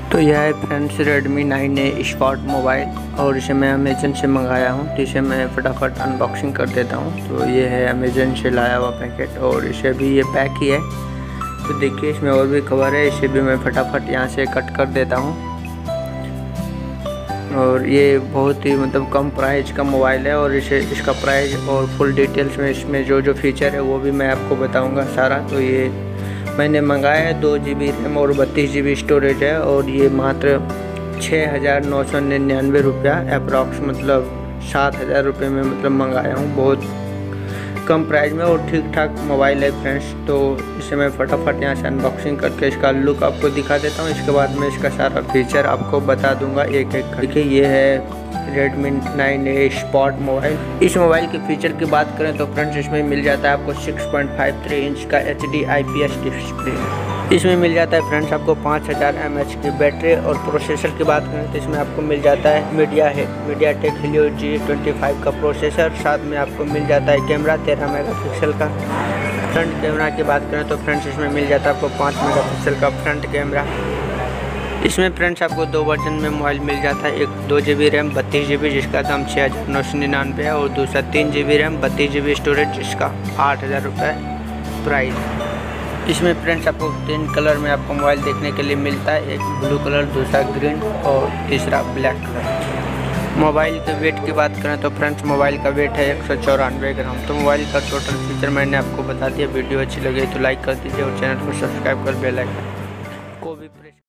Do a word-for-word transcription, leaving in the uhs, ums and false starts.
तो यह है friends Redmi nine A sport mobile और इसे मैं अमेजन से मंगाया हूँ। तो इसे मैं फटाफट अनबॉक्सिंग कर देता हूँ। तो ये है अमेजन से लाया हुआ पैकेट और इसे भी ये पैक ही है। तो देखिए इसमें और भी कवर है, इसे भी मैं फटाफट यहाँ से कट कर देता हूँ। और ये बहुत ही मतलब कम प्राइस का मोबाइल है और इसे इसका प्राइस और फुल डिटेल्स में इसमें जो जो फीचर है वो भी मैं आपको बताऊँगा सारा। तो ये मैंने मंगाया है, दो जी बी रैम और बत्तीस जी बी स्टोरेज है और ये मात्र छः हज़ार नौ सौ निन्यानवे रुपया अप्रॉक्स मतलब सात हज़ार रुपये में मतलब मंगाया हूँ। बहुत कम प्राइस में और ठीक ठाक मोबाइल है फ्रेंड्स। तो इसे मैं फटाफट यहाँ से अनबॉक्सिंग करके इसका लुक आपको दिखा देता हूँ। इसके बाद मैं इसका सारा फीचर आपको बता दूंगा एक एक। देखिए ये है Redmi nine A sport mobile. इस मोबाइल के फीचर की बात करें तो फ्रेंड्स इसमें मिल जाता है आपको six point five three inch का H D I P S display. इसमें मिल जाता है फ्रेंड्स आपको पाँच हज़ार एम एच की बैटरी। और प्रोसेसर की बात करें तो इसमें आपको मिल जाता है मीडिया है MediaTek Helio G twenty five का प्रोसेसर। साथ में आपको मिल जाता है कैमरा तेरह मेगा पिक्सल का। फ्रंट कैमरा की बात करें तो फ्रेंड्स इसमें मिल जाता है आपको पाँच मेगा पिक्सल का फ्रंट कैमरा। इसमें फ्रेंड्स आपको दो वर्जन में मोबाइल मिल जाता है, एक दो जी बी रैम बत्तीस जी बी जिसका दाम छः हज़ार नौ सौ निन्यानवे है और दूसरा तीन जी बी रैम बत्तीस जी बी स्टोरेज जिसका आठ हज़ार रुपये प्राइस। इसमें फ्रेंड्स आपको तीन कलर में आपको मोबाइल देखने के लिए मिलता है, एक ब्लू कलर, दूसरा ग्रीन और तीसरा ब्लैक कलर। मोबाइल के वेट की बात करें तो फ्रेंड्स मोबाइल का वेट है एक सौ चौरानवे ग्राम। तो मोबाइल का टोटल फीचर मैंने आपको बता दिया। वीडियो अच्छी लगी तो लाइक कर दीजिए और चैनल को सब्सक्राइब कर बेल आइकन